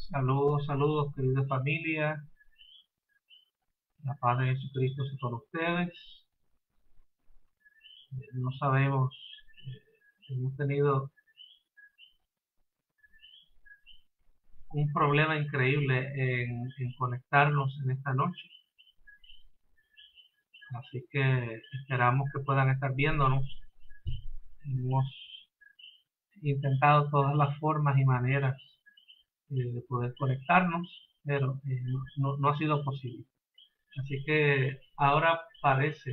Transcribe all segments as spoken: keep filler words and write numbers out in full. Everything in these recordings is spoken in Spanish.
Saludos, saludos, querida familia. La paz de Jesucristo sea con ustedes. Eh, No sabemos, eh, hemos tenido un problema increíble en, en conectarnos en esta noche. Así que esperamos que puedan estar viéndonos. Hemos intentado todas las formas y maneras eh, de poder conectarnos, pero eh, no, no- no ha sido posible. Así que ahora parece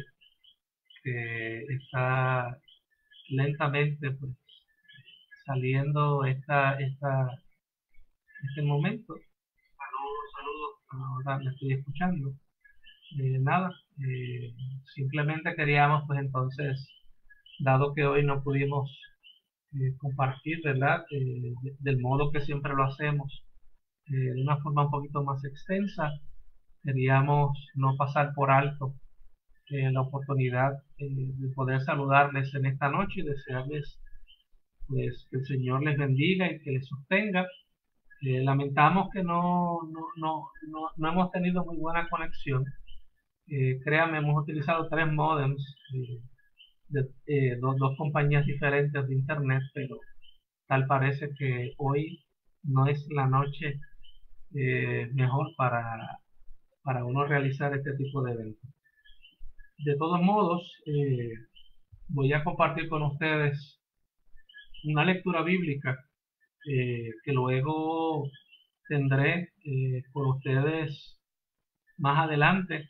que está lentamente pues, saliendo esta, esta, este momento. Saludos, saludos. Ahora me estoy escuchando. Eh, nada, eh, simplemente queríamos, pues entonces, dado que hoy no pudimos eh, compartir, ¿verdad? Eh, de- del modo que siempre lo hacemos, eh, de una forma un poquito más extensa, queríamos no pasar por alto eh, la oportunidad eh, de poder saludarles en esta noche y desearles pues que el Señor les bendiga y que les sostenga. Eh, lamentamos que no, no, no, no, no hemos tenido muy buena conexión. Eh, créanme, hemos utilizado tres modems eh, de eh, dos, dos compañías diferentes de internet, pero tal parece que hoy no es la noche eh, mejor para, para uno realizar este tipo de eventos. De todos modos, eh, voy a compartir con ustedes una lectura bíblica eh, que luego tendré eh, con ustedes más adelante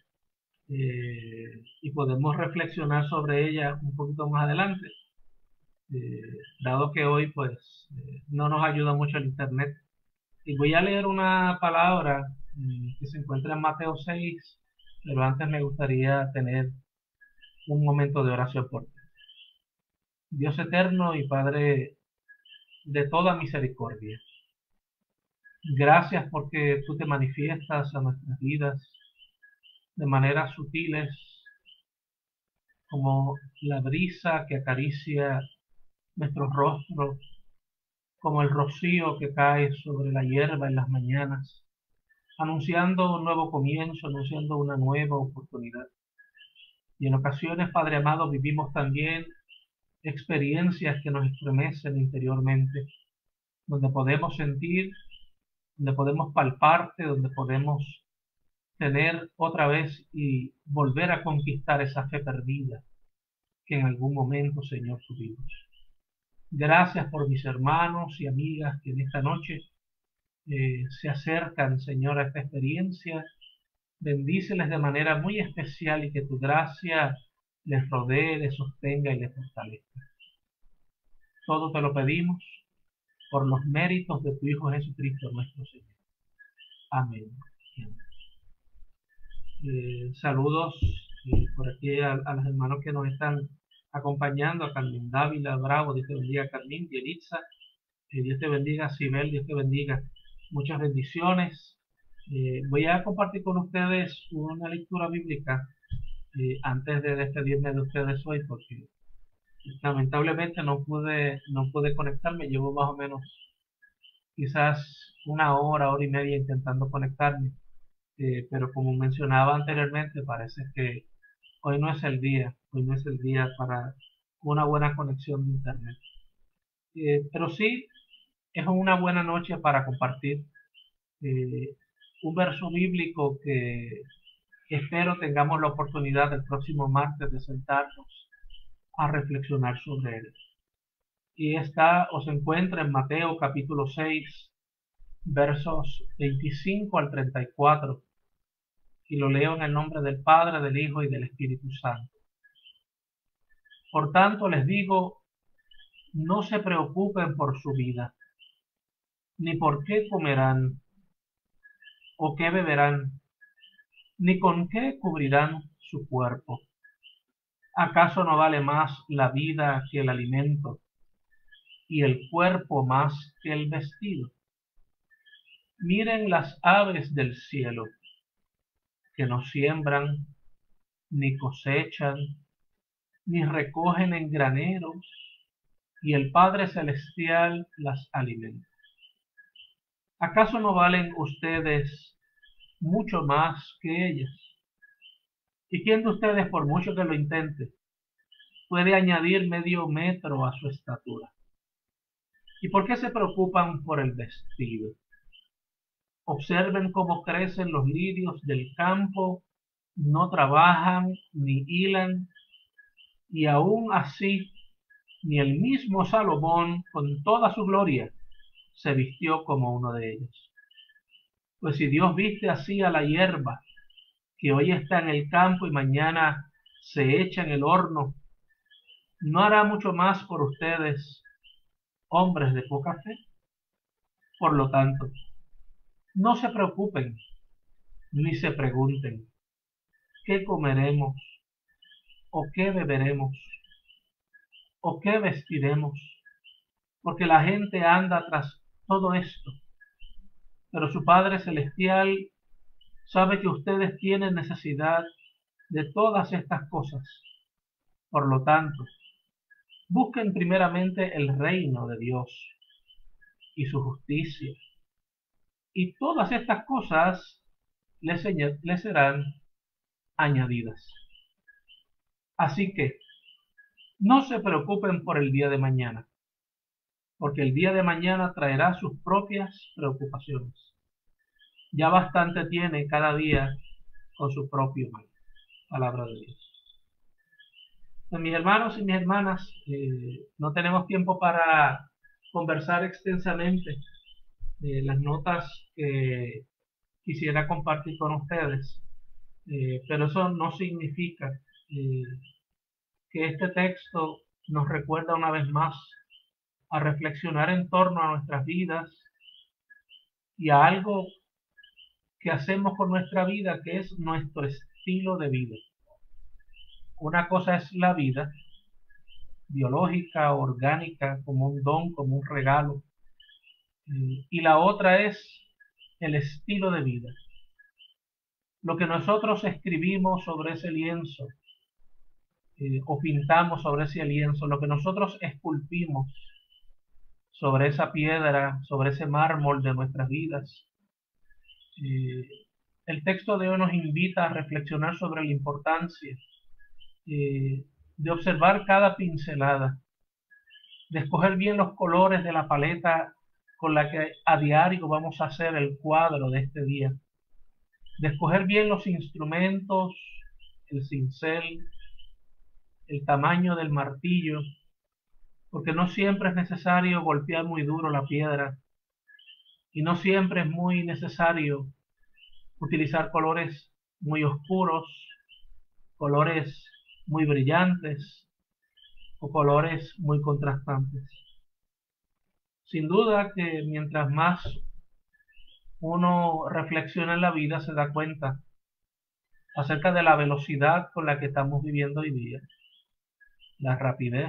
eh, y podemos reflexionar sobre ella un poquito más adelante, eh, dado que hoy pues eh, no nos ayuda mucho el internet. Y voy a leer una palabra mm, que se encuentra en Mateo seis, pero antes me gustaría tener un momento de oración por ti. Dios eterno y Padre de toda misericordia, gracias porque tú te manifiestas a nuestras vidas de maneras sutiles, como la brisa que acaricia nuestros rostros, como el rocío que cae sobre la hierba en las mañanas, anunciando un nuevo comienzo, anunciando una nueva oportunidad. Y en ocasiones, Padre amado, vivimos también experiencias que nos estremecen interiormente, donde podemos sentir, donde podemos palparte, donde podemos tener otra vez y volver a conquistar esa fe perdida que en algún momento, Señor, tuvimos. Gracias por mis hermanos y amigas que en esta noche eh, se acercan, Señor, a esta experiencia. Bendíceles de manera muy especial y que tu gracia les rodee, les sostenga y les fortalezca. Todo te lo pedimos por los méritos de tu Hijo Jesucristo, nuestro Señor. Amén. Eh, saludos eh, por aquí a, a los hermanos que nos están acompañando, a Carmen Dávila Bravo, Dios te bendiga, Carmen, Yelitza, eh, Dios te bendiga, Sibel, Dios te bendiga. Muchas bendiciones. Eh, voy a compartir con ustedes una lectura bíblica eh, antes de despedirme de ustedes hoy, porque lamentablemente no pude, no pude conectarme. Llevo más o menos quizás una hora, hora y media intentando conectarme, eh, pero como mencionaba anteriormente, parece que hoy no es el día, hoy no es el día para una buena conexión de internet. Eh, pero sí es una buena noche para compartir eh, un verso bíblico que espero tengamos la oportunidad el próximo martes de sentarnos a reflexionar sobre él. Y está o se encuentra en Mateo capítulo seis, versos veinticinco al treinta y cuatro, y lo leo en el nombre del Padre, del Hijo y del Espíritu Santo. Por tanto les digo, no se preocupen por su vida, ni por qué comerán o qué beberán, ni con qué cubrirán su cuerpo. ¿Acaso no vale más la vida que el alimento y el cuerpo más que el vestido? Miren las aves del cielo, que no siembran, ni cosechan, ni recogen en graneros, y el Padre Celestial las alimenta. ¿Acaso no valen ustedes mucho más que ellas? ¿Y quién de ustedes, por mucho que lo intente, puede añadir medio metro a su estatura? ¿Y por qué se preocupan por el vestido? Observen cómo crecen los lirios del campo, no trabajan ni hilan, y aún así ni el mismo Salomón, con toda su gloria, se vistió como uno de ellos. Pues si Dios viste así a la hierba, que hoy está en el campo y mañana se echa en el horno, ¿no hará mucho más por ustedes, hombres de poca fe? Por lo tanto, no se preocupen, ni se pregunten, ¿qué comeremos? ¿O qué beberemos? ¿O qué vestiremos? Porque la gente anda tras todo esto, pero su Padre Celestial sabe que ustedes tienen necesidad de todas estas cosas. Por lo tanto, busquen primeramente el reino de Dios y su justicia, y todas estas cosas les, les serán añadidas. Así que no se preocupen por el día de mañana, porque el día de mañana traerá sus propias preocupaciones. Ya bastante tiene cada día con su propio mal. Palabra de Dios. Pues, mis hermanos y mis hermanas, eh, no tenemos tiempo para conversar extensamente de las notas que quisiera compartir con ustedes, eh, pero eso no significa eh, que este texto nos recuerda una vez más a reflexionar en torno a nuestras vidas y a algo que hacemos con nuestra vida, que es nuestro estilo de vida. Una cosa es la vida biológica, orgánica, como un don, como un regalo, y la otra es el estilo de vida. Lo que nosotros escribimos sobre ese lienzo, eh, o pintamos sobre ese lienzo, lo que nosotros esculpimos sobre esa piedra, sobre ese mármol de nuestras vidas. Eh, el texto de hoy nos invita a reflexionar sobre la importancia eh, de observar cada pincelada, de escoger bien los colores de la paleta con la que a diario vamos a hacer el cuadro de este día, de escoger bien los instrumentos, el cincel, el tamaño del martillo, porque no siempre es necesario golpear muy duro la piedra y no siempre es muy necesario utilizar colores muy oscuros, colores muy brillantes o colores muy contrastantes. Sin duda que mientras más uno reflexiona en la vida, se da cuenta acerca de la velocidad con la que estamos viviendo hoy día, la rapidez.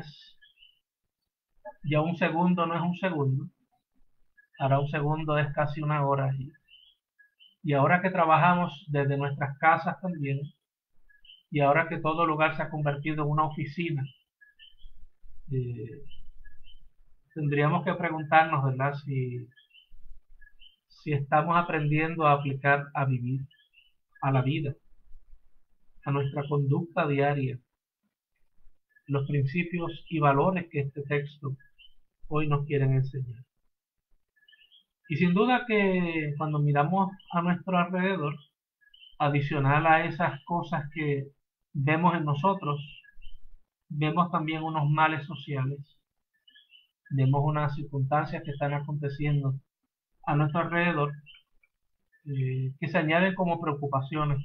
Ya un segundo no es un segundo, ahora un segundo es casi una hora. Y ahora que trabajamos desde nuestras casas también, y ahora que todo lugar se ha convertido en una oficina, eh, tendríamos que preguntarnos, ¿verdad?, si, si estamos aprendiendo a aplicar, a vivir, a la vida, a nuestra conducta diaria, los principios y valores que este texto hoy nos quieren enseñar. Y sin duda que cuando miramos a nuestro alrededor, adicional a esas cosas que vemos en nosotros, vemos también unos males sociales, vemos unas circunstancias que están aconteciendo a nuestro alrededor, eh, que se añaden como preocupaciones.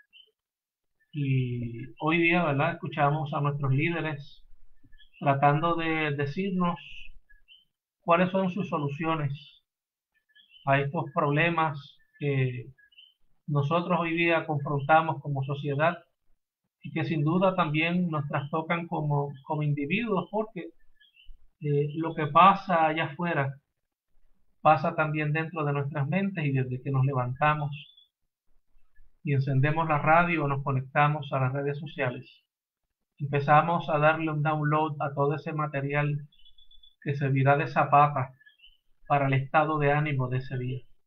Y hoy día, ¿verdad?, escuchamos a nuestros líderes tratando de decirnos cuáles son sus soluciones a estos problemas que nosotros hoy día confrontamos como sociedad y que sin duda también nos trastocan como, como individuos, porque eh, lo que pasa allá afuera pasa también dentro de nuestras mentes, y desde que nos levantamos y encendemos la radio o nos conectamos a las redes sociales, empezamos a darle un download a todo ese material que servirá de zapata para el estado de ánimo de ese día.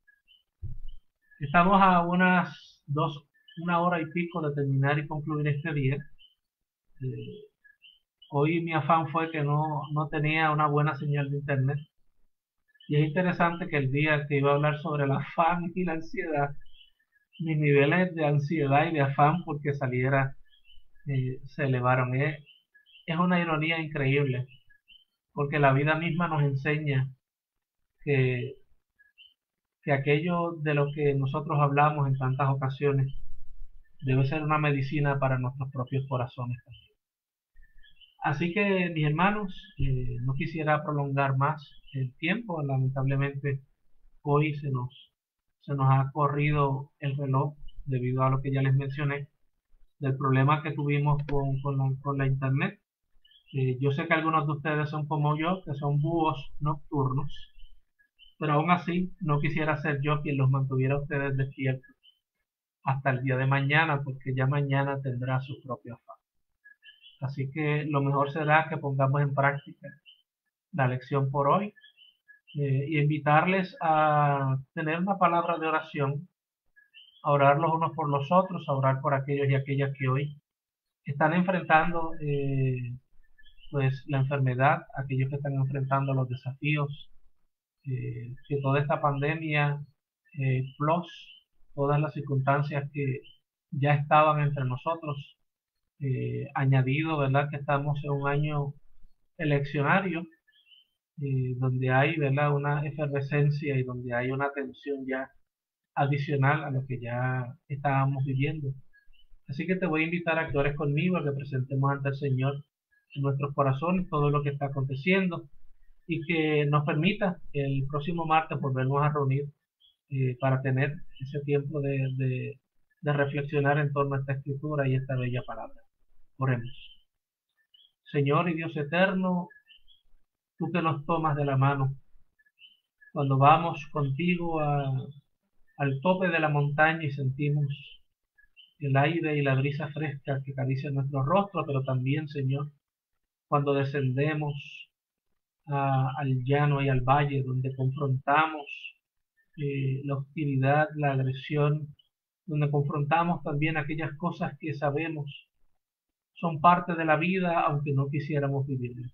Estamos a unas dos, una hora y pico de terminar y concluir este día. Eh, hoy mi afán fue que no, no tenía una buena señal de internet. Y es interesante que el día que iba a hablar sobre el afán y la ansiedad, mis niveles de ansiedad y de afán porque saliera eh, se elevaron. Es, es una ironía increíble, porque la vida misma nos enseña que, que aquello de lo que nosotros hablamos en tantas ocasiones debe ser una medicina para nuestros propios corazones también. Así que, mis hermanos, eh, no quisiera prolongar más el tiempo. Lamentablemente, hoy se nos, se nos ha corrido el reloj debido a lo que ya les mencioné, del problema que tuvimos con, con, la, con la internet. Eh, yo sé que algunos de ustedes son como yo, que son búhos nocturnos, pero aún así no quisiera ser yo quien los mantuviera a ustedes despiertos hasta el día de mañana, porque ya mañana tendrá su propio afán. Así que lo mejor será que pongamos en práctica la lección por hoy eh, y invitarles a tener una palabra de oración, a orar los unos por los otros, a orar por aquellos y aquellas que hoy están enfrentando eh, pues la enfermedad, aquellos que están enfrentando los desafíos eh, que toda esta pandemia, eh, plus todas las circunstancias que ya estaban entre nosotros, eh, añadido, ¿verdad? Que estamos en un año eleccionario, eh, donde hay, ¿verdad? Una efervescencia y donde hay una tensión ya adicional a lo que ya estábamos viviendo. Así que te voy a invitar a que ores conmigo, a que presentemos ante el Señor en nuestros corazones todo lo que está aconteciendo y que nos permita el próximo martes volvernos a reunir eh, para tener ese tiempo de, de, de reflexionar en torno a esta escritura y esta bella palabra. Oremos. Señor y Dios eterno, tú que nos tomas de la mano cuando vamos contigo a, al tope de la montaña y sentimos el aire y la brisa fresca que acaricia nuestro rostro, pero también, Señor, cuando descendemos a, al llano y al valle, donde confrontamos eh, la hostilidad, la agresión, donde confrontamos también aquellas cosas que sabemos son parte de la vida, aunque no quisiéramos vivirlas.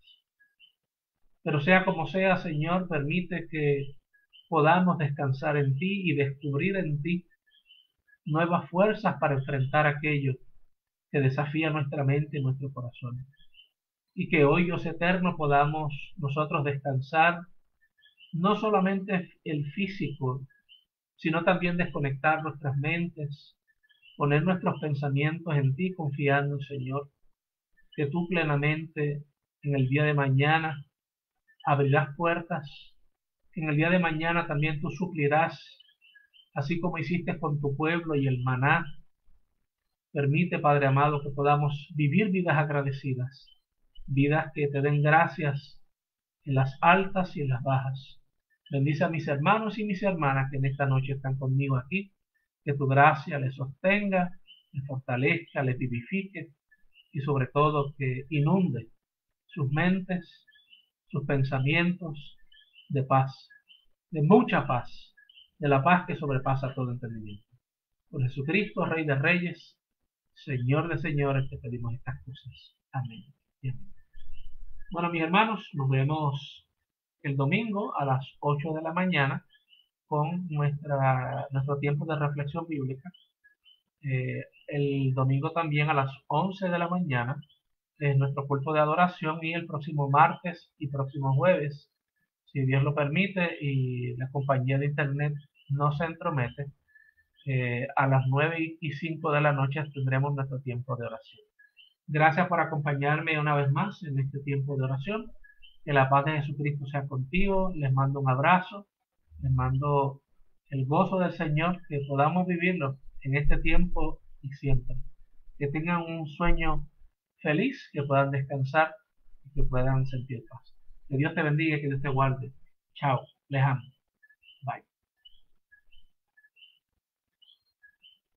Pero sea como sea, Señor, permite que podamos descansar en ti y descubrir en ti nuevas fuerzas para enfrentar aquello que desafía nuestra mente y nuestro corazón. Y que hoy, Dios eterno, podamos nosotros descansar, no solamente el físico, sino también desconectar nuestras mentes, poner nuestros pensamientos en ti, confiando, Señor, que tú plenamente en el día de mañana abrirás puertas, que en el día de mañana también tú suplirás, así como hiciste con tu pueblo y el maná. Permite, Padre amado, que podamos vivir vidas agradecidas, vidas que te den gracias en las altas y en las bajas. Bendice a mis hermanos y mis hermanas que en esta noche están conmigo aquí, que tu gracia les sostenga, les fortalezca, les vivifique y sobre todo que inunde sus mentes, sus pensamientos de paz, de mucha paz, de la paz que sobrepasa todo entendimiento. Por Jesucristo, Rey de Reyes, Señor de señores, te pedimos estas cosas. Amén. Amén. Bueno, mis hermanos, nos vemos el domingo a las ocho de la mañana con nuestra, nuestro tiempo de reflexión bíblica. Eh, el domingo también a las once de la mañana es nuestro culto de adoración y el próximo martes y próximo jueves, si Dios lo permite y la compañía de internet no se entromete, eh, a las nueve y cinco de la noche tendremos nuestro tiempo de oración. Gracias por acompañarme una vez más en este tiempo de oración. Que la paz de Jesucristo sea contigo. Les mando un abrazo. Les mando el gozo del Señor, que podamos vivirlo en este tiempo y siempre. Que tengan un sueño feliz, que puedan descansar y que puedan sentir paz. Que Dios te bendiga y que Dios te guarde. Chao. Les amo. Bye.